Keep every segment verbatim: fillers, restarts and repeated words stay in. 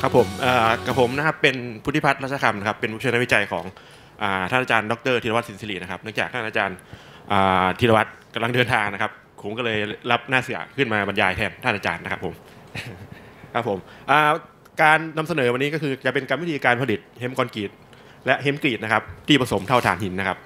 ครับผมกับผมนะครับเป็นพุทธิพัฒน์รัชคำนะครับเป็นผู้ช่วยนักวิจัยของท่านอาจารย์ดรธีรวัฒน์สินศิรินะครับเนื่องจากท่านอาจารย์ธีรวัฒน์กำลังเดินทางนะครับผมก็เลยรับหน้าเสือขึ้นมาบรรยายแทนท่านอาจารย์นะครับผมครับผมการนำเสนอวันนี้ก็คือจะเป็นกรรมวิธีการผลิตเฮมคอนกรีตและเฮมกรีตนะครับที่ผสมเท่าถ่านหินนะครับ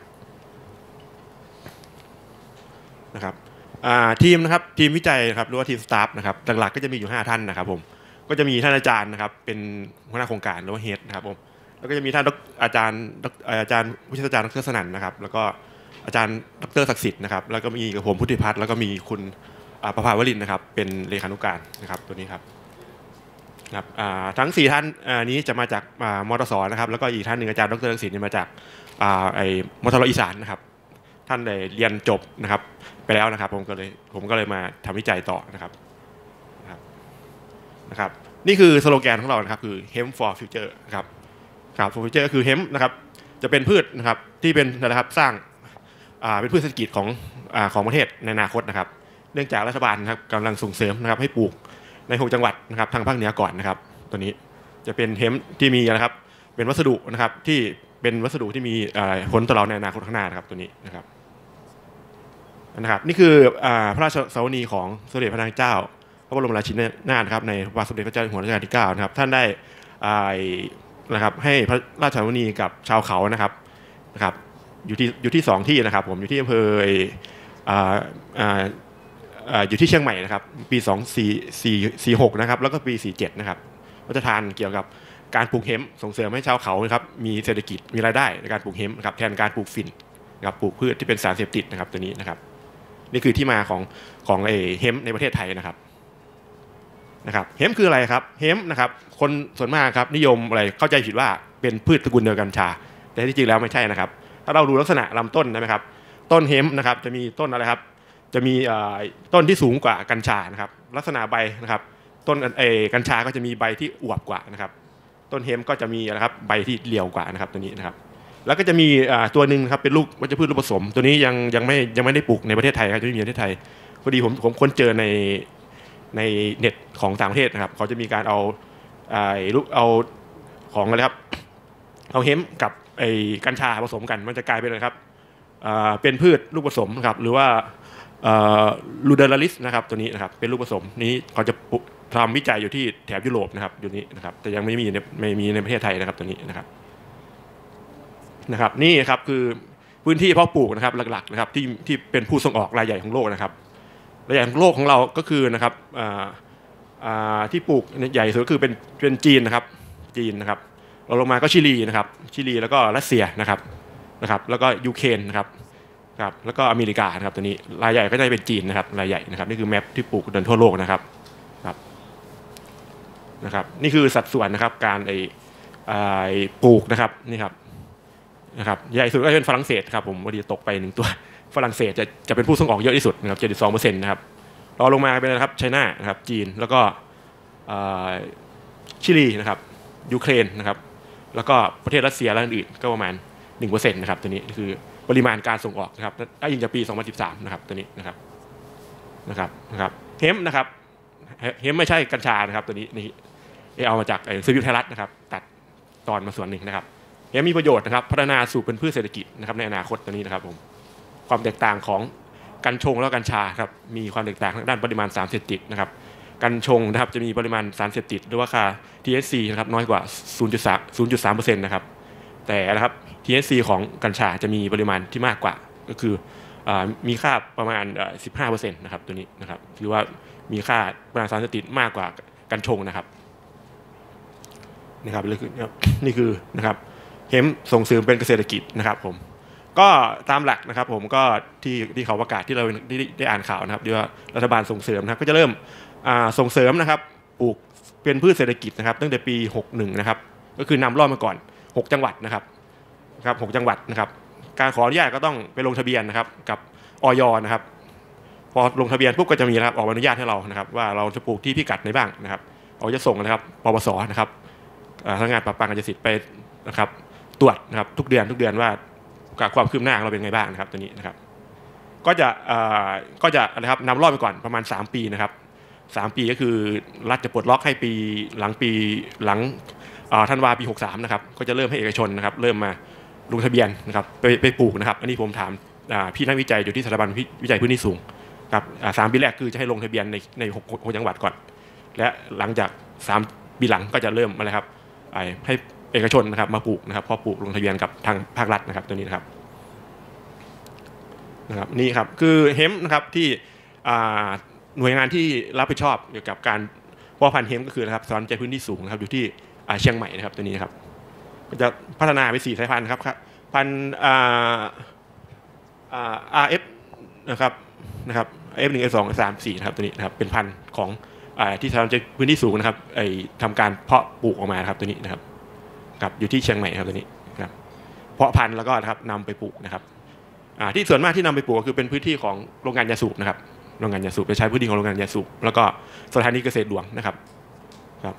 นะครับทีมนะครับทีมวิจัยครับหรือว่าทีมสตาฟนะครับหลักๆก็จะมีอยู่ห้าท่านนะครับผมก็จะมีท่านอาจารย์นะครับเป็นหัวหน้าโครงการหรือว่าเฮดนะครับผมแล้วก็จะมีท่านอาจารย์อาจารย์วิชาการดรสนั่นนะครับแล้วก็อาจารย์ดรศักดิ์สิทธิ์นะครับแล้วก็มีกับผมพุทธิพัฒน์แล้วก็มีคุณประภาวรินทร์นะครับเป็นเลขานุการนะครับตัวนี้ครับครับทั้งสี่ท่านนี้จะมาจากมทสนะครับแล้วก็อีกท่านหนึ่งอาจารย์ดรศักดิ์สิทธิ์มาจากไอ้มทรอีสานนะครับท่านได้เรียนจบนะครับไปแล้วนะครับผมก็เลยผมก็เลยมาทำวิจัยต่อนะครับนะครับนี่คือสโลแกนของเรานะครับคือ Hemp for Future นะครับครับ for Future ก็คือ Hemp นะครับจะเป็นพืชนะครับที่เป็นนะครับสร้างเป็นพืชเศรษฐกิจของของประเทศในอนาคตนะครับเนื่องจากรัฐบาลนะครับกำลังส่งเสริมนะครับให้ปลูกในหกจังหวัดนะครับทางภาคเหนือก่อนนะครับตัวนี้จะเป็น Hemp ที่มีนะครับเป็นวัสดุนะครับที่เป็นวัสดุที่มีผลต่อเราในอนาคตข้างหน้านะครับตัวนี้นะครับนะครับนี่คือพระราชสวนีของสมเด็จพระนางเจ้าพระบรมราชินีนาถนะครับในพระบาทสมเด็จพระเจ้าอยู่หัวรัชกาลที่เก้านะครับท่านได้นะครับให้พระราชสวนีกับชาวเขานะครับนะครับอยู่ที่อยู่ที่สองที่นะครับผมอยู่ที่อำเภออยู่ที่เชียงใหม่นะครับปีสองสี่สี่สี่หกนะครับแล้วก็ปีสี่เจ็ดนะครับพระราชทานเกี่ยวกับการปลูกเฮมป์ส่งเสริมให้ชาวเขานะครับมีเศรษฐกิจมีรายได้ในการปลูกเฮมป์นะครับแทนการปลูกฝิ่นนะครับปลูกพืชที่เป็นสารเสพติดนะครับตัวนี้นะครับนี่คือที่มาของของไอ้เฮมป์ในประเทศไทยนะครับนะครับเฮมป์คืออะไรครับเฮมป์นะครับคนส่วนมากครับนิยมอะไรเข้าใจผิดว่าเป็นพืชตระกูลเดียวกันกัญชาแต่ที่จริงแล้วไม่ใช่นะครับถ้าเราดูลักษณะลำต้นนะครับต้นเฮมป์นะครับจะมีต้นอะไรครับจะมีต้นที่สูงกว่ากัญชานะครับลักษณะใบนะครับต้นไอ้กัญชาก็จะมีใบที่อวบกว่านะครับต้นเฮมป์ก็จะมีนะครับใบที่เรียวกว่านะครับตัวนี้นะครับแล้วก็จะมีตัวหนึ่งครับเป็นลูกวัชพืชลูกผสมตัวนี้ยังยังไม่ยังไม่ได้ปลูกในประเทศไทยครับจะไม่มีในประเทศไทยพอดีผมผมค้นเจอในในเน็ตของต่างประเทศนะครับเขาจะมีการเอาไอ้ลูกเอาของอะไรครับเอาเฮมป์กับไอ้กัญชาผสมกันมันจะกลายเป็นอะไรครับเป็นพืชลูกผสมครับหรือว่าลูเดอราลิสนะครับตัวนี้นะครับเป็นลูกผสมนี้เขาจะทำวิจัยอยู่ที่แถบยุโรปนะครับอยู่นี้นะครับแต่ยังไม่มีไม่มีในประเทศไทยนะครับตัวนี้นะครับนะครับนี่ครับคือพื้นที่เพาะปลูกนะครับหลักๆนะครับที่ที่เป็นผู้ส่งออกรายใหญ่ของโลกนะครับรายใหญ่ของโลกของเราก็คือนะครับที่ปลูกใหญ่สุดก็คือเป็นเป็นจีนนะครับจีนนะครับเราลงมาก็ชิลีนะครับชิลีแล้วก็รัสเซียนะครับนะครับแล้วก็ยูเครนนะครับครับแล้วก็อเมริกานะครับตัวนี้รายใหญ่ก็จะเป็นจีนนะครับรายใหญ่นะครับนี่คือแมปที่ปลูกเดินทั่วโลกนะครับครับนะครับนี่คือสัดส่วนนะครับการไอปลูกนะครับนี่ครับนะครับใหญ่สุดก็เป็นฝรั่งเศสครับผมวันนี้ตกไปหนึ่งตัวฝรั่งเศสจะจะเป็นผู้ส่งออกเยอะที่สุดนะครับเจ็ดสิบสองเปอร์เซ็นต์นะครับรอลงมาเป็นนะครับไชน่านะครับจีนแล้วก็ชิลีนะครับยูเครนนะครับแล้วก็ประเทศรัสเซียและอื่นๆก็ประมาณ หนึ่งเปอร์เซ็นต์ นะครับตัวนี้คือปริมาณการส่งออกนะครับอ้างอิงจากปีสองพันสิบสามนะครับตัวนี้นะครับนะครับนะครับเฮมป์นะครับเฮมป์ไม่ใช่กัญชานะครับตัวนี้นี่เอามาจากไอ้ซีวิวไทยรัฐนะครับตัดตอนมาส่วนหนึ่งนะครับเฮมป์มีประโยชน์นะครับพัฒนาสู่เป็นพืชเศรษฐกิจนะครับในอนาคตตัวนี้นะครับผมความแตกต่างของกัญชงและกัญชาครับมีความแตกต่างทางด้านปริมาณสารเสพติดนะครับกัญชงนะครับจะมีปริมาณสารเสพติดหรือว่าค่า ที เอช ซี นะครับน้อยกว่า ศูนย์จุดสามเปอร์เซ็นต์ นะครับแต่นะครับ ที เอช ซี ของกัญชาจะมีปริมาณที่มากกว่าก็คือมีค่าประมาณ สิบห้าเปอร์เซ็นต์ นะครับตัวนี้นะครับถือว่ามีค่าปริมาณสารเสพติดมากกว่ากัญชงนะครับนะครับนี่คือนะครับเฮมป์ส่งเสริมเป็นเกษตรกิจนะครับผมก็ตามหลักนะครับผมก็ที่ที่เขาประกาศที่เราได้ได้อ่านข่าวนะครับที่ว่ารัฐบาลส่งเสริมนะครับก็จะเริ่มส่งเสริมนะครับปลูกเป็นพืชเศรษฐกิจนะครับตั้งแต่ปีหกสิบเอ็ดนะครับก็คือนำร่องมาก่อนหกจังหวัดนะครับครับหกจังหวัดนะครับการขออนุญาตก็ต้องไปลงทะเบียนนะครับกับอย.นะครับพอลงทะเบียนปุ๊บก็จะมีนะครับออกอนุญาตให้เรานะครับว่าเราจะปลูกที่พิกัดไหนบ้างนะครับเราจะส่งนะครับปปส.นะครับทางงานปราบปรามการยาเสพติดไปนะครับตรวจนะครับทุกเดือนทุกเดือนว่าความคืบหน้าของเราเป็นไงบ้างนะครับตัวนี้นะครับก็จะก็จะนะครับนำรอบไปก่อนประมาณสามปีนะครับสามปีก็คือรัฐจะปลดล็อกให้ปีหลังปีหลังธันวาปีหกสามนะครับก็จะเริ่มให้เอกชนนะครับเริ่มมาลงทะเบียนนะครับไปไปปลูกนะครับอันนี้ผมถามพี่นักวิจัยอยู่ที่สถาบันวิจัยพื้นที่สูงครับสามปีแรกคือจะให้ลงทะเบียนในในหกหกจังหวัดก่อนและหลังจากสามปีหลังก็จะเริ่มอะไรครับให้เอกชนนะครับมาปลูกนะครับพอปลูกลงทะเบียนกับทางภาครัฐนะครับตัวนี้นะครับนะครับนี่ครับคือเฮมป์นะครับที่หน่วยงานที่รับผิดชอบเกี่ยวกับการเพาะพันธุ์เฮมป์ก็คือนะครับสถาบันวิจัยพื้นที่สูงนะครับอยู่ที่เชียงใหม่นะครับตัวนี้นะครับก็จะพัฒนาไปสี่สายพันธุ์ครับพันธุ์ อาร์ เอฟ นะครับนะครับ เอฟ หนึ่ง เอฟ สอง เอฟ สาม สี่นะครับตัวนี้นะครับเป็นพันธุ์ของที่ทำจากพื้นที่สูงนะครับไอ้ทำการเพาะปลูกออกมาครับตัวนี้นะครับครับอยู่ที่เชียงใหม่ครับตัวนี้ครับเพาะพันธุ์แล้วก็นะครับนำไปปลูกนะครับที่ส่วนมากที่นำไปปลูกก็คือเป็นพื้นที่ของโรงงานยาสูบนะครับโรงงานยาสูบไปใช้พื้นที่ของโรงงานยาสูบแล้วก็สถานีเกษตรหลวงนะครับครับ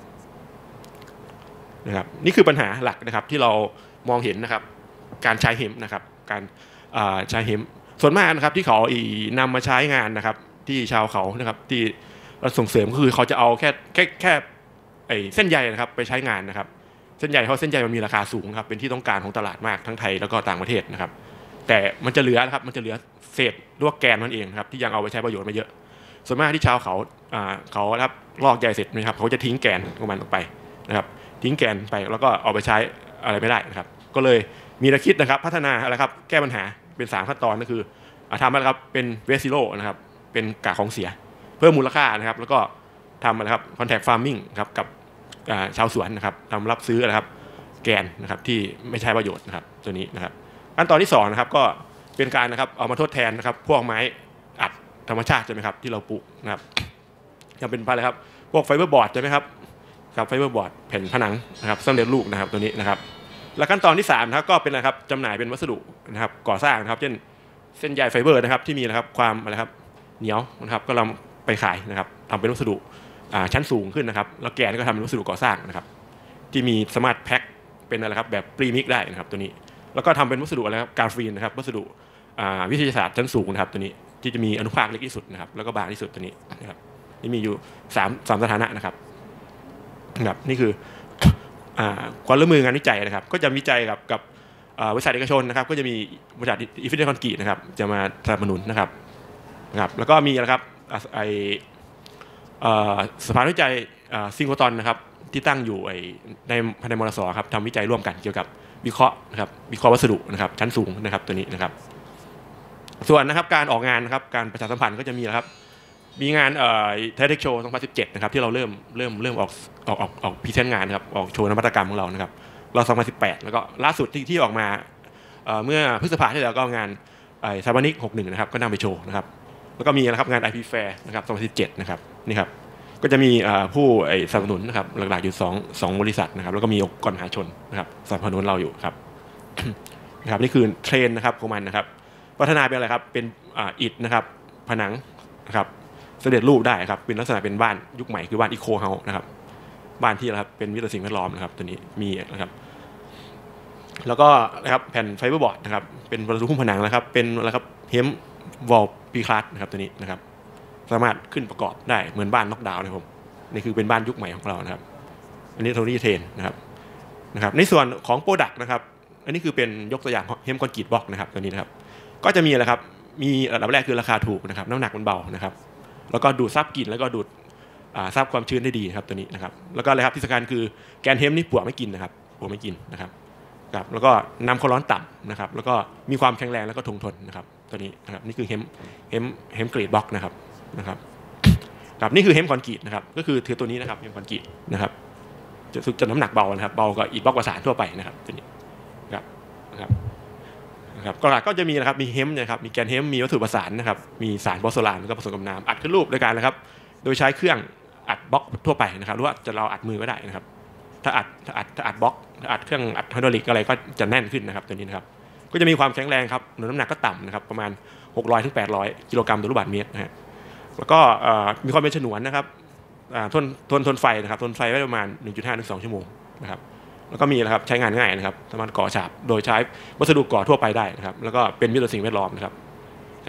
นะครับนี่คือปัญหาหลักนะครับที่เรามองเห็นนะครับการใช้เฮมป์นะครับการใช้เฮมป์ส่วนมากนะครับที่เขานำมาใช้งานนะครับที่ชาวเขานะครับที่เราส่งเสริมก็คือเขาจะเอาแค่แค่แค่ไอ้เส้นใยนะครับไปใช้งานนะครับเส้นใยเพราะเส้นใยมันมีราคาสูงครับเป็นที่ต้องการของตลาดมากทั้งไทยแล้วก็ต่างประเทศนะครับแต่มันจะเหลือนะครับมันจะเหลือเศษลวกแกนมันเองครับที่ยังเอาไปใช้ประโยชน์มาเยอะส่วนมากที่ชาวเขาเขาครับลอกใยเสร็จนะครับเขาจะทิ้งแกนของมันออกไปนะครับทิ้งแกนไปแล้วก็เอาไปใช้อะไรไม่ได้นะครับก็เลยมีแนวคิดนะครับพัฒนาอะไรครับแก้ปัญหาเป็นสามขั้นตอนก็คือทำอะไรครับเป็นเวสซิโลนะครับเป็นกากของเสียเพิ่มมูลค่านะครับแล้วก็ทำอะไรครับคอนแทคฟาร์มิ่งครับกับชาวสวนนะครับทำรับซื้อนะครับแกนนะครับที่ไม่ใช้ประโยชน์นะครับตัวนี้นะครับขั้นตอนที่สองนะครับก็เป็นการนะครับเอามาทดแทนนะครับพวกไม้อัดธรรมชาติใช่ไหมครับที่เราปลูกนะครับยังเป็นอะไรครับพวกไฟเบอร์บอร์ดใช่ไหมครับครับไฟเบอร์บอร์ดแผ่นผนังนะครับสำเร็จรูปนะครับตัวนี้นะครับและขั้นตอนที่สามนะครับก็เป็นอะไรครับจำหน่ายเป็นวัสดุนะครับก่อสร้างนะครับเช่นเส้นใยไฟเบอร์นะครับที่มีนะครับความอะไรครับเหนียวนะครับก็เราไปขายนะครับทำเป็นวัสดุชั้นสูงขึ้นนะครับแล้วแกนก็ทำเป็นวัสดุก่อสร้างนะครับที่มีสามารถแพ็คเป็นอะไรครับแบบปรีมิกได้นะครับตัวนี้แล้วก็ทำเป็นวัสดุอะไรครับกราฟีนนะครับวัสดุวิทยาศาสตร์ชั้นสูงนะครับตัวนี้ที่จะมีอนุภาคเล็กที่สุดนะครับแล้วก็บางที่สุดตัวนี้นะครับนี่มีอยู่สามสามสถานะนะครับนะครับนี่คือความร่วมมืองานวิจัยนะครับก็จะวิจัยกับกับบริษัทเอกชนนะครับก็จะมีบริษัทอินฟินิตี้คอนกรีตนะครับจะมาสนับสนุนนะครับนะครับแล้วก็มีนะครับไอสภาวิจัยซิงโครตอนนะครับที่ตั้งอยู่ในภายในมรสครับทำวิจัยร่วมกันเกี่ยวกับวิเคราะห์นะครับวิเคราะห์วัสดุนะครับชั้นสูงนะครับตัวนี้นะครับส่วนนะครับการออกงานนะครับการประชาสัมพันธ์ก็จะมีนะครับมีงานเอ่อไทเทคโชว์สองพันสิบเจ็ดนะครับที่เราเริ่มเริ่มเริ่มออกออกออกออกพรีเซนต์งานนะครับออกโชว์นวัตกรรมของเรานะครับเราสองพันสิบแปดแล้วก็ล่าสุดที่ที่ออกมาเมื่อพฤษภาที่แล้วก็งานไอ้ซาบานิกหกสิบเอ็ดนะครับก็นำไปโชว์นะครับแล้วก็มีนะครับงาน ไอ พี Fair นะครับสองพันสิบเจ็ดนะครับนี่ครับก็จะมีผู้สนับสนุนนะครับหลักๆอยู่สอง สองบริษัทนะครับแล้วก็มีองค์กรมหาชนนะครับสนับสนุนเราอยู่ครับนะครับนี่คือเทรนนะครับของมันนะครับพัฒนาเป็นอะไรครับเป็นอิฐนะครับผนังนะครับเสด็จรูปได้ครับเป็นลักษณะเป็นบ้านยุคใหม่คือบ้านอีโคเฮาส์นะครับบ้านที่นะครับเป็นวิถีสิ่งแวดล้อมนะครับตัวนี้มีนะครับแล้วก็นะครับแผ่นไฟเบอร์บอร์ดนะครับเป็นวัสดุหุ้มผนังนะครับเป็นอะไรครับเฮมวอลปีคลาสนะครับตัวนี้นะครับสามารถขึ้นประกอบได้เหมือนบ้านน็อกดาวน์นะครับผมนี่คือเป็นบ้านยุคใหม่ของเรานะครับอันนี้โทนี่เทรนนะครับนะครับในส่วนของโปรดักต์นะครับอันนี้คือเป็นยกตัวอย่างเฮมคอนกรีตบล็อกนะครับตัวนี้นะครับก็จะมีอะไรครับมีระดับแรกคือราคาถูกนะครับน้ำหนักมันเบานะครับแล้วก็ดูดซับกลิ่นแล้วก็ดูดซับความชื้นได้ดีนะครับตัวนี้นะครับแล้วก็อะไรครับที่สำคัญคือแกนเฮมนี่ปลวกไม่กินนะครับปลวกไม่กินนะครับครับแล้วก็นำความร้อนต่ำนะครับแล้วก็มีความแข็งแรงแล้วก็ทนทนนะครับตัวนี้นะครับนี่คือเฮมเฮมเฮมเกรดบล็อกนะครับนะครับครับนี่คือเฮมคอนกรีตนะครับก็คือถือตัวนี้นะครับเฮมคอนกรีตนะครับจะจะน้ำหนักเบานะครับเบากว่าอีบล็อกประสานทั่วไปนะครับตัวนี้ครับนะครับนะครับก็จะมีนะครับมีเฮมนะครับมีแกนเฮมมีวัตถุประสานนะครับมีสารบอสโซลานแล้วก็ผสมกับน้ำอัดขึ้นรูปด้วยกันนะครับโดยใช้เครื่องอัดบล็อกทั่วไปนะครับหรือว่าจะเราอัดมือก็ได้นะครับถ้าอัดถ้าอัดถ้าอัดบล็อกถ้าอัดเครื่องอัดไฮดรอลิกอะไรก็จะแน่นขึ้นนะครับตัวนี้นะครับก็จะมีความแข็งแรงครับน้ำหนักก็ต่ำนะครับประมาณหกร้อยถึงแปดร้อยกิโลกรัมต่อลูกบาศก์เมตรนะฮะแล้วก็มีความเป็นฉนวนนะครับทนทนทนไฟนะครับทนไฟได้ประมาณ หนึ่งจุดห้า ถึง สอง ชั่วโมงนะครับแล้วก็มีนะครับใช้งานง่ายนะครับสามารถก่อฉาบโดยใช้วัสดุก่อทั่วไปได้นะครับแล้วก็เป็นมิตรต่อสิ่งแวดล้อมนะครับครับ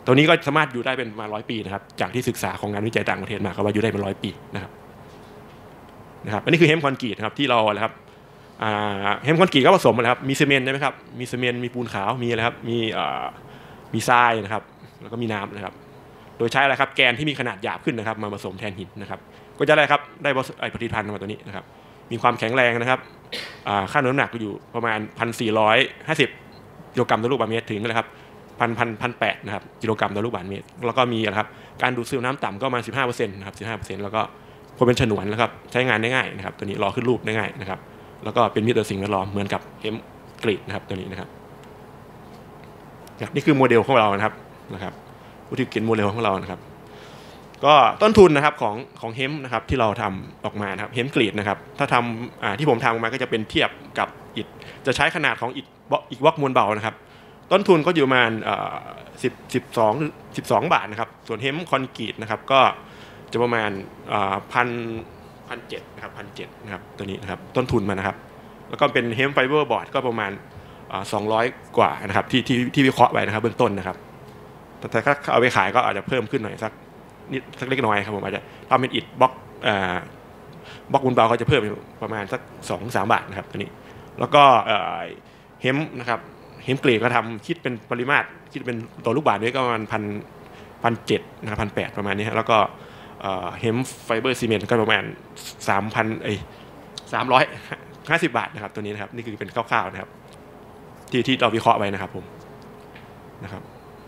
ตัวนี้ก็สามารถอยู่ได้เป็นประมาณร้อยปีนะครับจากที่ศึกษาของงานวิจัยต่างประเทศมาก็ว่าอยู่ได้เป็นร้อยปีนะครับนะครับอันนี้คือเฮมคอนกรีตครับที่เราอะไรครับเฮมคอนกรีตก็ผสมนะครับมีซีเมนต์ใช่ไหมครับมีซีเมนต์มีปูนขาวมีอะไรครับมีมีทรายนะครับแล้วก็มีน้ำนะครับโดยใช้อะไรครับแกนที่มีขนาดหยาบขึ้นนะครับมาผสมแทนหินนะครับก็จะได้ครับได้ผลิตภัณฑ์มาตัวนี้นะครับมีความแข็งแรงนะครับค่าน้ำหนักก็อยู่ประมาณ หนึ่งพันสี่ร้อยห้าสิบ กิโลกรัมต่อลูกบาศก์เมตรถึงนะครับพันพันพันแปดนะครับกิโลกรัมต่อลูกบาศก์เมตรแล้วก็มีนะครับการดูดซึมน้ำต่ำก็ประมาณ สิบห้าเปอร์เซ็นต์ นะครับ สิบห้าเปอร์เซ็นต์ แล้วก็คนเป็นฉนวนนะครับใช้งานได้ง่ายนะครับตัวนี้รอขึ้นรูปได้ง่ายนะครับแล้วก็เป็นมิตรต่อสิ่งแวดล้อมเหมือนกับเฮมกรีดนะครับตัวนี้นะครับนี่คือโมเดลของเรานะครับนะครับวิธีเขียนโมเดลของเรานะครับก็ต้นทุนนะครับของของเฮมนะครับที่เราทำออกมานะครับเฮมกรีดนะครับถ้าทำที่ผมทำออกมาก็จะเป็นเทียบกับอิฐจะใช้ขนาดของอิฐอิฐบล็อกมวลเบานะครับต้นทุนก็อยู่ประมาณสิบสิบสองสิบสองบาทนะครับส่วนเฮมคอนกรีตนะครับก็จะประมาณพันพันเจ็ดนะครับพันเจ็ดนะครับตัวนี้นะครับต้นทุนมานะครับแล้วก็เป็นเฮมไฟเบอร์บอร์ดก็ประมาณสองร้อยกว่านะครับที่ที่ที่วิเคราะห์ไว้นะครับเบื้องต้นนะครับแต่ถ้าเอาไปขายก็อาจจะเพิ่มขึ้นหน่อยสักนิดสักเล็กน้อยครับผมอาจจะทำเป็นอิฐบล็อกบล็อกมวลเบาเขาจะเพิ่มประมาณสักสองสามบาทนะครับตัวนี้แล้วก็เฮมนะครับเฮมกรีดก็ทำคิดเป็นปริมาตรคิดเป็นตัวลูกบาศก์เมตรก็ประมาณพันพันเจ็ดนะครับพันแปดประมาณนี้แล้วก็เฮมไฟเบอร์ซีเมนต์ก็ประมาณสามพันไอสามร้อยห้าสิบบาทนะครับตัวนี้นะครับนี่คือเป็นคร่าวๆนะครับที่ที่เราวิเคราะห์ไว้นะครับผมนะครับ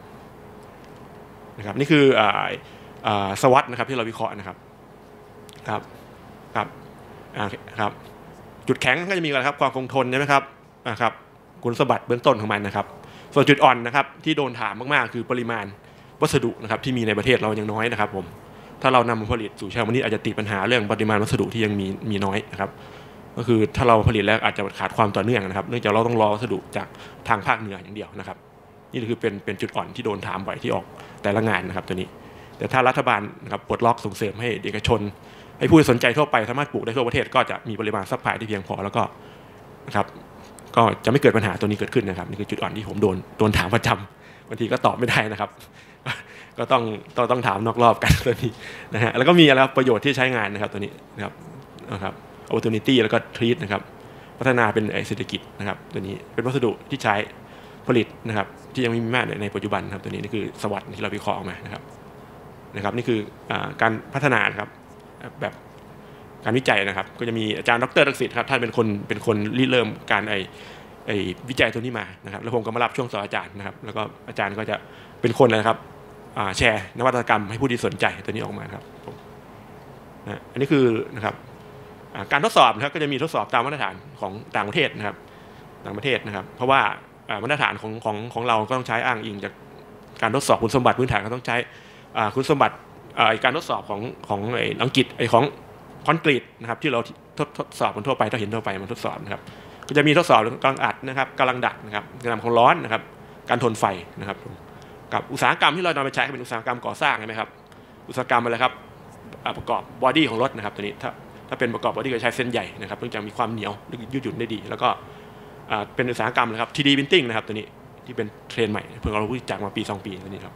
นะครับนี่คือสวอตนะครับที่เราวิเคราะห์นะครับครับครับครับจุดแข็งก็จะมีอะไรครับความคงทนใช่ไหมครับนะครับคุณสมบัติเบื้องต้นของมันนะครับส่วนจุดอ่อนนะครับที่โดนถามมากๆคือปริมาณวัสดุนะครับที่มีในประเทศเรายังน้อยนะครับผมถ้าเรานำมาผลิตสู่เชิงพาณิชย์อาจจะติดปัญหาเรื่องปริมาณวัสดุที่ยังมีมีน้อยนะครับก็คือถ้าเราผลิตแล้วอาจจะขาดความต่อเนื่องนะครับเนื่องจากเราต้องรอวัสดุจากทางภาคเหนืออย่างเดียวนะครับนี่คือเป็นเป็นจุดอ่อนที่โดนถามบ่อยที่ออกแต่ละงานนะครับตัวนี้แต่ถ้ารัฐบาลนะครับปลดล็อกส่งเสริมให้เอกชนให้ผู้สนใจทั่วไปสามารถปลูกได้ทั่วประเทศก็จะมีปริมาณซัพพลายที่เพียงพอแล้วก็นะครับก็จะไม่เกิดปัญหาตัวนี้เกิดขึ้นนะครับนี่คือจุดอ่อนที่ผมโดนโดนถามประจำบางทีก็ตอบไม่ได้นะครับก็ต้องต้องต้องถามนอกรอบกันตัวนี้นะฮะแล้วก็มีอะไรประโยชน์ที่ใช้งานนะครับตัวนี้นะครับนะครับ opportunity แล้วก็ treat นะครับพัฒนาเป็นเศรษฐกิจนะครับตัวนี้เป็นวัสดุที่ใช้ผลิตนะครับที่ยังไม่มีมากในปัจจุบันครับตัวนี้นี่คือสวัสดิ์ที่เราวิเคราะห์ออกมานะครับนะครับนี่คือการพัฒนานะครับแบบการวิจัยนะครับก็จะมีอาจารย์ดร.รังสิตครับท่านเป็นคนเป็นคนริเริ่มการไอไอวิจัยตัวนี้มานะครับแล้วผมก็มารับช่วงสอนอาจารย์นะครับแล้วก็อาจารย์ก็จะเป็นคนนะครับแชร์นวัตกรรมให้ผู้ที่สนใจตัวนี้ออกมาครับนะอันนี้คือนะครับการทดสอบนะครับก็จะมีทดสอบตามมาตรฐานของต่างประเทศนะครับต่างประเทศนะครับเพราะว่ามาตรฐานของของของเราก็ต้องใช้อ้างอิงจากการทดสอบคุณสมบัติพื้นฐานก็ต้องใช้คุณสมบัติการทดสอบของของไอ้อังกฤษไอ้ของคอนกรีตนะครับที่เราทดทดสอบมันทั่วไปถ้าเห็นทั่วไปมันทดสอบนะครับก็จะมีทดสอบกำลังอัดนะครับกำลังดักนะครับการทำความร้อนนะครับการทนไฟนะครับกับอุตสาหกรรมที่เรานำไปใช้เป็นอุตสาหกรรมก่อสร้างใช่ไหมครับอุตสาหกรรมอะไรครับประกอบบอดี้ของรถนะครับตัวนี้ถ้าถ้าเป็นประกอบบอดี้ก็ใช้เส้นใหญ่นะครับเพื่อจะมีความเหนียวยืดหยุ่นได้ดีแล้วก็เป็นอุตสาหกรรมนะครับ ทรี ดี Printing นะครับตัวนี้ที่เป็นเทรนด์ใหม่เพิ่งเรารู้จักมาปีสองปีตัวนี้ครับ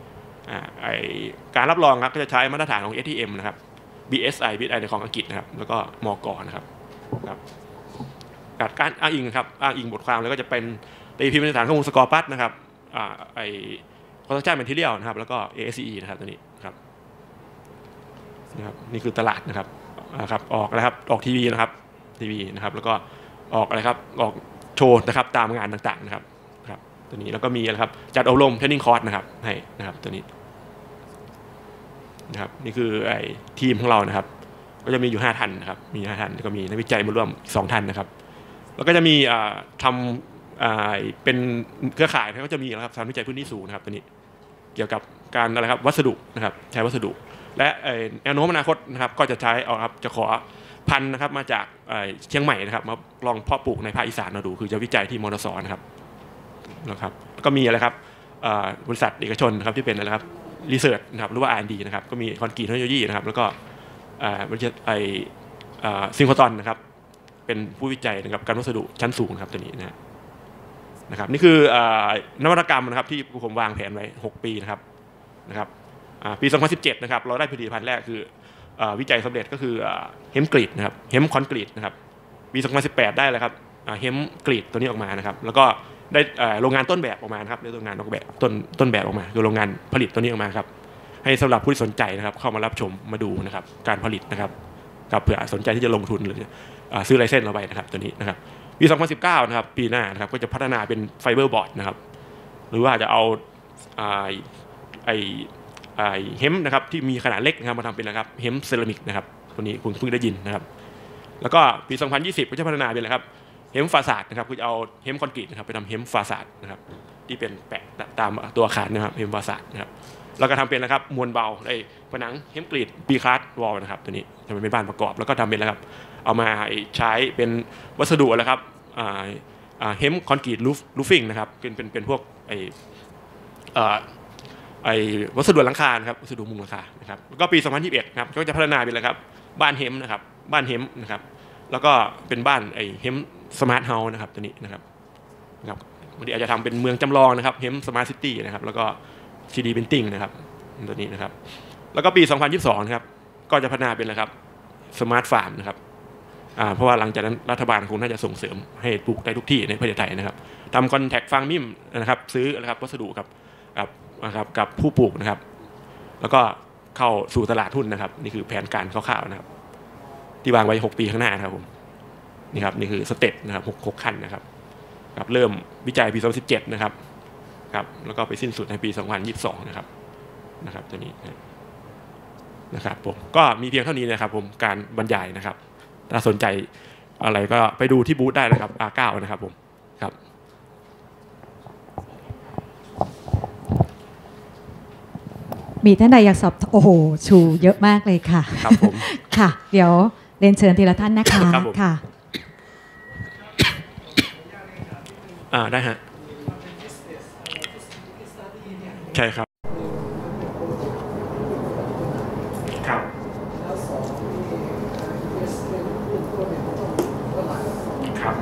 การรับรองครับก็จะใช้มาตรฐานของ เอส ที เอ็ม นะครับ บี เอส ไอ บี เอส ไอ ในของอังกฤษนะครับแล้วก็มก.นะครับครับการอ้างอิงครับอ้างอิงบทความแล้วก็จะเป็นตีพิมพ์ในฐานข้อมูลสกอร์ปัสนะครับไอคอนสตรัคชั่นแมททีเรียลนะครับแล้วก็ เอ เอส ซี อี นะครับตัวนี้ครับนะครับนี่คือตลาดนะครับนะครับออกนะครับออกทีวีนะครับทีวีนะครับแล้วก็ออกอะไรครับออกโชว์นะครับตามงานต่างๆนะครับครับตัวนี้แล้วก็มีอะไรครับจัดอบรมเทรนนิ่งคอร์สนะครับให้นะครับตัวนี้นะครับนี่คือไอ้ทีมของเรานะครับก็จะมีอยู่ห้าท่านนะครับมีห้าท่านแล้วก็มีนักวิจัยมาร่วมสองท่านนะครับแล้วก็จะมีทำเป็นเครือข่ายเขาจะมีนะครับสถานวิจัยพื้นที่สูงนะครับตัวนี้เกี่ยวกับการอะไรครับวัสดุนะครับใช้วัสดุและแนวโน้มอนาคตนะครับก็จะใช้เอาครับจะขอพันธุ์นะครับมาจากเชียงใหม่นะครับมาลองเพาะปลูกในภาคอีสานเราดูคือจะวิจัยที่มอ สนะครับนะครับก็มีอะไรครับบริษัทเอกชนนะครับที่เป็นอะไรครับรีเสิร์ชนะครับหรือว่า อาร์ แอนด์ ดี นะครับก็มีคอนกรีตเทคโนโลยีนะครับแล้วก็บริษัทไอซิงโครตอนนะครับเป็นผู้วิจัยนะครับการวัสดุชั้นสูงนะครับตัวนี้นะครับนี่คือนวัตกรรมนะครับที่ผมวางแผนไว้หกปีนะครับนะครับปีสองพันสิบเจ็ดนะครับเราได้ผลิตภัณฑ์แรกคือวิจัยสำเร็จก็คือเฮมกรีดนะครับเฮมคอนกรีตนะครับปีสองพันสิบแปดได้แล้วครับเฮมกรีดตัวนี้ออกมานะครับแล้วก็ได้โรงงานต้นแบบออกมาครับได้โรงงานออกแบบต้นต้นแบบออกมาคือโรงงานผลิตตัวนี้ออกมาครับให้สำหรับผู้ที่สนใจนะครับเข้ามารับชมมาดูนะครับการผลิตนะครับกับเผื่อสนใจที่จะลงทุนหรือซื้อไลเซนส์เราไปนะครับตัวนี้นะครับปีสองพันสิบเก้านะครับปีหน้านะครับก็จะพัฒนาเป็นไฟเบอร์บอร์ดนะครับหรือว่าจะเอาไอไอเฮมนะครับที่มีขนาดเล็กนะครับมาทำเป็นนะครับเฮมเซรามิกนะครับตัวนี้คุณเพิ่งได้ยินนะครับแล้วก็ปีสองพันยี่สิบก็จะพัฒนาเป็นอะไรครับเฮมฟาซาดนะครับคือจะเอาเฮมคอนกรีตนะครับไปทำเฮมฟาซาดนะครับที่เป็นแปะตามตัวอาคารนะครับเฮมฟาซาดนะครับแล้วก็ทำเป็นนะครับมวลเบาไอ้ผนังเฮมกรีดปีคาร์ดวอลนะครับตัวนี้ทำเป็นบ้านประกอบแล้วก็ทำเป็นแล้วครับเอามาใช้เป็นวัสดุแล้วครับเฮมคอนกรีตลูฟลูฟิงนะครับเป็นเป็นเป็นพวกไอไอวัสดุหลังคาครับวัสดุมุงหลังคานะครับแล้วก็ปีสองพันยี่สิบเอ็ดครับก็จะพัฒนาเป็นแล้วครับบ้านเฮมนะครับบ้านเฮมนะครับแล้วก็เป็นบ้านไอเฮมสมาร์ทเฮาส์นะครับตัวนี้นะครับนะครับบางทีอาจจะทำเป็นเมืองจำลองนะครับเฮมสมาร์ทซิตี้นะครับแล้วก็ ทรี ดี Printing นะครับตัวนี้นะครับแล้วก็ปีสองพันยี่สิบสองนะครับก็จะพัฒนาเป็นนะครับสมาร์ทฟาร์มนะครับเพราะว่าหลังจากนั้นรัฐบาลคงน่าจะส่งเสริมให้ปลูกได้ทุกที่ในประเทศไทยนะครับทำคอนแทคฟาร์มมิ่งนะครับซื้อนะครับวัสดุกับกับนะครับกับผู้ปลูกนะครับแล้วก็เข้าสู่ตลาดหุ้นนะครับนี่คือแผนการคร่าวๆนะครับที่วางไว้หกปีข้างหน้านะครับผมนี่ครับนี่คือสเต็ปนะครับหกขั้นนะครับครับเริ่มวิจัยปีสองพันสิบเจ็ดนะครับครับแล้วก็ไปสิ้นสุดในปีสองพันยี่สิบสองนะครับนะครับตัวนี้นะครับผมก็มีเพียงเท่านี้นะครับผมการบรรยายนะครับถ้าสนใจอะไรก็ไปดูที่บูธได้นะครับ อาร์ เก้า นะครับผมครับมีท่านใดอยากสอบโอ้โหชูเยอะมากเลยค่ะครับผมค่ะเดี๋ยวเรียนเชิญทีละท่านนะคะค่ะอ่าได้ฮะใช่ครับครับครับ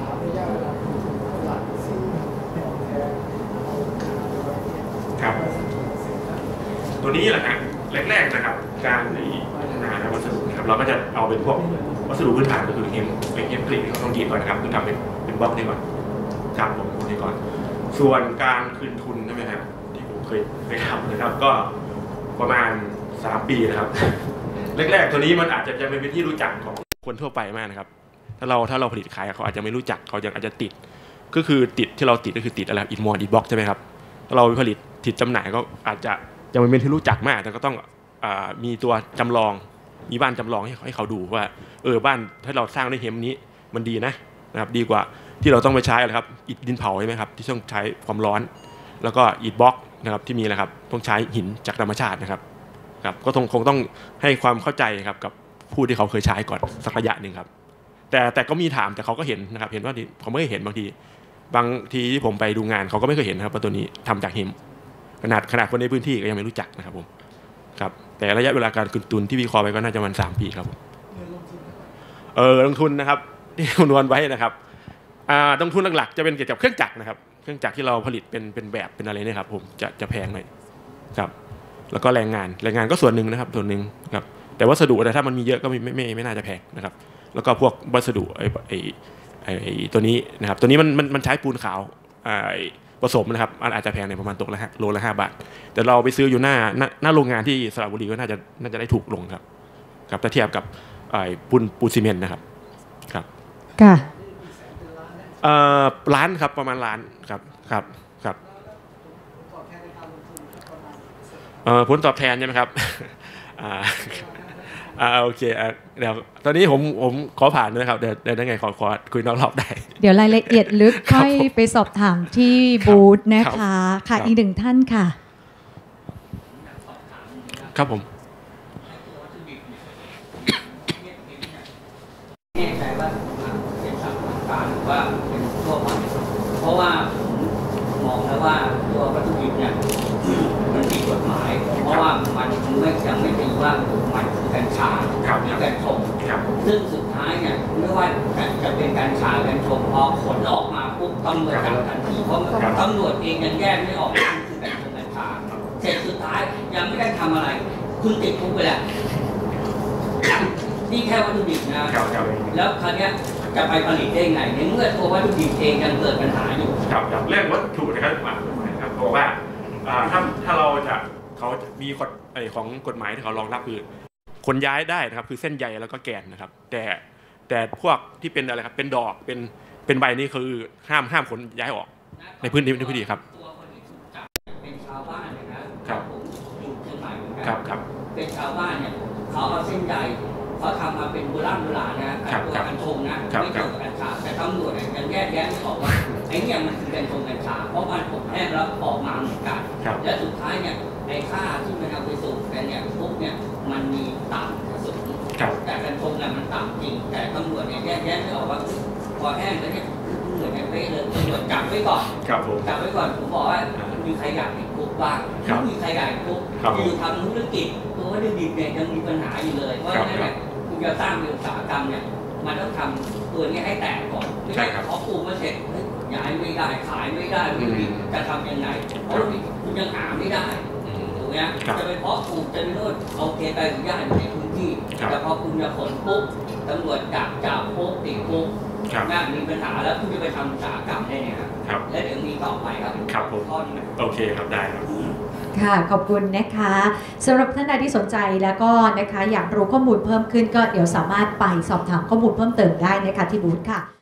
ครับตัวนี้แหละครับแรกๆนะครับการพัฒนาวัสดุนะครับเราก็จะเอาเป็นพวกวัสดุพื้นฐานก็คือเฮมเป็นเฮมกรีดที่เขาต้องกรีดก่อนนะครับคือทำเป็นเป็นบล็อกนี่ก่อนครับผมนี่ก่อนส่วนการคืนทุนใช่ไหมครับที่ผมเคยเคยทำนะครับก็ประมาณสามปีนะครับแรกๆตัวนี้มันอาจจะยังเป็นที่รู้จักของคนทั่วไปมากนะครับถ้าเราถ้าเราผลิตขายเขาอาจจะไม่รู้จักเขาอาจจะติดก็คือติดที่เราติดก็คือติดอะไรอินมอร์อินบ็อกใช่ไหมครับถ้าเราผลิตติดจำหน่ายก็อาจจะยังไม่เป็นที่รู้จักมากแต่ก็ต้องมีตัวจำลองมีบ้านจำลองให้ให้เขาดูว่าเออบ้านถ้าเราสร้างด้วยเฮมนี้มันดีนะนะครับดีกว่าที่เราต้องไปใช้อะไรครับอิฐดินเผาใช่ไหมครับที่ต้องใช้ความร้อนแล้วก็อิฐบล็อกนะครับที่มีนะครับต้องใช้หินจากธรรมชาตินะครับครับก็คงต้องให้ความเข้าใจครับกับผู้ที่เขาเคยใช้ก่อนสักระยะหนึ่งครับแต่แต่ก็มีถามแต่เขาก็เห็นนะครับเห็นว่าเขาไม่เคยเห็นบางทีบางทีที่ผมไปดูงานเขาก็ไม่เคยเห็นนะครับว่าตัวนี้ทำจากเฮมขนาดขนาดคนในพื้นที่ก็ยังไม่รู้จักนะครับผมครับแต่ระยะเวลาการคืนทุนที่วิเคราะห์ไปก็น่าจะประมาณสามปีครับผมเออลงทุนนะครับที่คำนวณไว้นะครับลงทุนหลักๆจะเป็นเกี่ยวกับเครื่องจักรนะครับเครื่องจักรที่เราผลิตเป็นเป็นแบบเป็นอะไรเนี่ยครับผมจะจะแพงหน่อยครับแล้วก็แรงงานแรงงานก็ส่วนหนึ่งนะครับส่วนหนึ่งครับแต่วัสดุแต่ถ้ามันมีเยอะก็ไม่ไม่ไม่น่าจะแพงนะครับแล้วก็พวกวัสดุไอ้ไอ้ไอ้ตัวนี้นะครับตัวนี้มันมันมันใช้ปูนขาวผสมนะครับอาจจะแพงในประมาณตกละโลละห้าบาทแต่เราไปซื้ออยู่หน้าหน้าโรงงานที่สระบุรีก็น่าจะน่าจะได้ถูกลงครับครับถ้าเทียบกับไอ้ปูนปูนซีเมนต์นะครับครับค่ะล้านครับประมาณล้านครับครับครับผลตอบแทนใช่ไหมครับอ่าโอเคเดี๋ยวตอนนี้ผมผมขอผ่านนะครับเดี๋ยวได้ไงขอขอคุยนอกรอบได้เดี๋ยวรายละเอียดลึกค่อยไปสอบถามที่บูธนะคะค่ะอีกหนึ่งท่านค่ะครับผมแน่ใจว่าเป็นสัมพันธ์การหรือว่าเป็นทั่วไปเพราะว่าผมมองแล้วว่าตัววัตถุดิบเนี่ยมันผิดกฎหมายเพราะว่ามันไม่ยังไม่ตีว่ามันคือกัญชาหรือกัญชงซึ่งสุดท้ายเนี่ยไม่ว่าจะเป็นกัญชากัญชงพอผลออกมาปุ๊บตำรวจจับทันทีเพราะตำรวจเองยังแยกไม่ออกว่าคือกัญชงกัญชาเสร็จสุดท้ายยังไม่ได้ทำอะไร คุณติดคุกไปแล้วนี่แค่วัตถุดิบนะแล้วคราวนี้จะไปผลิตได้ไงในเมื่อตัววัตถุดิบเองยังเกิดปัญหาอยู่ครับครับเรื่องวัตถุนะครับกฎหมายครับบอกว่าถ้าถ้าเราจะเขามีกฎไอของกฎหมายที่เขารองรับคือคนย้ายได้นะครับคือเส้นใยแล้วก็แกนนะครับแต่แต่พวกที่เป็นอะไรครับเป็นดอกเป็นเป็นใบนี่คือห้ามห้ามคนย้ายออกในพื้นที่ในพื้นที่ครับตัวคนที่ถูกจับเป็นชาวบ้านนะครับผมอยู่เชียงใหม่เหมือนกัครับครับเป็นชาวบ้านเนี่ยเขาเอาเส้นใยเขาทำมาเป็นโบราณโบราณนะตัวกัญชงนะไม่เกี่ยวกับกัญชาแต่ตำรวจยังแยกแยะไม่ออกว่าไอ้เนี่ยมันคือกัญชงกัญชาเพราะมันอบแห้งแล้วออกมาเหมือนกันและสุดท้ายเนี่ยไอ้ค่าที่มันเอาไปสูบกันเนี่ยพวกเนี่ยมันมีต่ำสูงแต่กัญชงเนี่ยมันต่ำจริงแต่ตำรวจเนี่ยแยกแยะไม่ออกว่าพอแห้งแล้วเนี่ยเหมือนกันเป๊ะเลยตำรวจจับไว้ก่อนจับไว้ก่อนผมบอกว่ามีใครอยากติดคุกบ้างไม่มีใครอยากติดคุกอยู่ทำธุรกิจตัววัตถุดิบเนี่ยยังมีปัญหาอยู่เลยเพราะฉะนั้นเนี่ยคุณจะสร้างอุตสาหกรรมเนี่ยมันต้องทำตัวนี้ให้แตกก่อนไม่ใช่พอปลูกมาเสร็จย้ายไม่ได้ขายไม่ได้จะทำยังไงเพราะคุณยังหาไม่ได้ถูกไหมจะไปเพาะปลูกจะไปโน่นโอเคไปอนุญาตอยู่ในพื้นที่แต่พอคุณจะขนปุ๊บตำรวจจับจับปุ๊บติดคุกน่ามีปัญหาแล้วคุณจะไปทำอุตสาหกรรมได้ไงครับและเดี๋ยวมีต่อไปครับครับผมโอเคครับได้ครับค่ะขอบคุณนะคะสำหรับท่านใดที่สนใจแล้วก็นะคะอยากรู้ข้อมูลเพิ่มขึ้นก็เดี๋ยวสามารถไปสอบถามข้อมูลเพิ่มเติมได้นะคะที่บูธค่ะ